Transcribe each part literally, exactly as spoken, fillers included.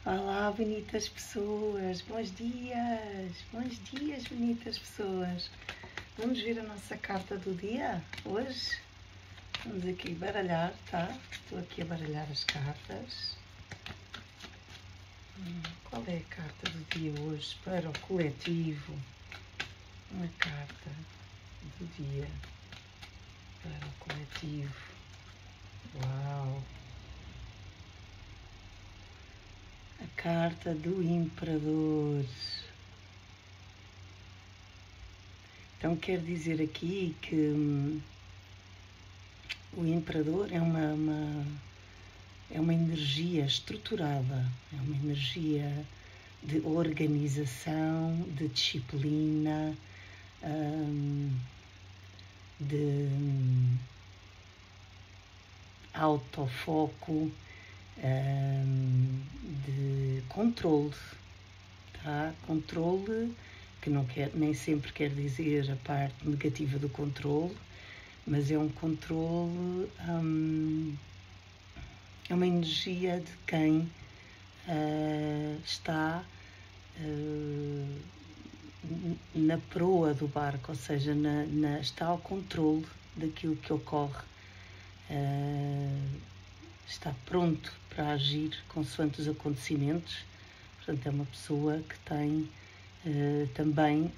Olá, bonitas pessoas, bons dias, bons dias, bonitas pessoas. Vamos ver a nossa carta do dia hoje? Vamos aqui baralhar, tá? Estou aqui a baralhar as cartas. Hum, qual é a carta do dia hoje para o coletivo? Uma carta do dia para o coletivo. Uau! A carta do Imperador. Então quer dizer aqui que hum, o Imperador é uma, uma, é uma energia estruturada, é uma energia de organização, de disciplina, hum, de hum, autofoco, hum, de controle, tá? Controle, que não quer, nem sempre quer dizer a parte negativa do controle, mas é um controle, hum, é uma energia de quem uh, está uh, na proa do barco, ou seja, na, na, está ao controle daquilo que ocorre, uh, está pronto para agir consoante os acontecimentos. Portanto, é uma pessoa que tem uh, também,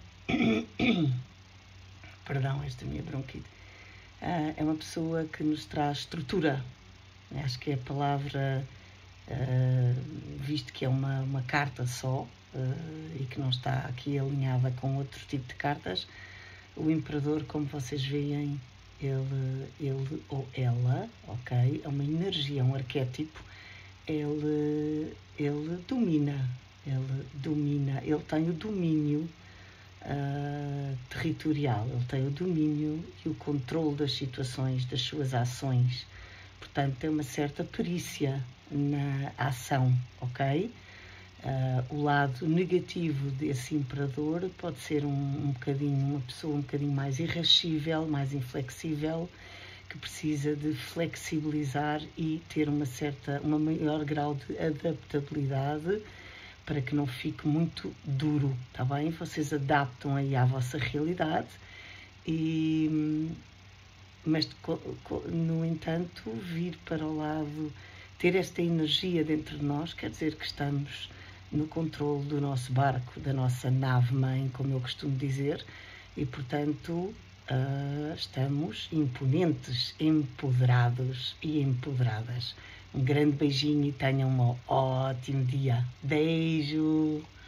perdão, esta minha bronquite, uh, é uma pessoa que nos traz estrutura. Acho que é a palavra, uh, visto que é uma, uma carta só, uh, e que não está aqui alinhada com outro tipo de cartas, o Imperador, como vocês veem, ele, ele ou ela, ok, é uma energia, um arquétipo, ele, ele domina, ele domina, ele tem o domínio uh, territorial, ele tem o domínio e o controle das situações, das suas ações. Portanto, tem uma certa perícia na ação, ok? Uh, o lado negativo desse Imperador pode ser um, um bocadinho, uma pessoa um bocadinho mais irascível, mais inflexível, que precisa de flexibilizar e ter uma certa, um maior grau de adaptabilidade para que não fique muito duro, tá bem? Vocês adaptam aí à vossa realidade, e, mas no entanto, vir para o lado, ter esta energia dentro de nós, quer dizer que estamos no controle do nosso barco, da nossa nave-mãe, como eu costumo dizer, e, portanto, uh, estamos imponentes, empoderados e empoderadas. Um grande beijinho e tenham um ótimo dia. Beijo!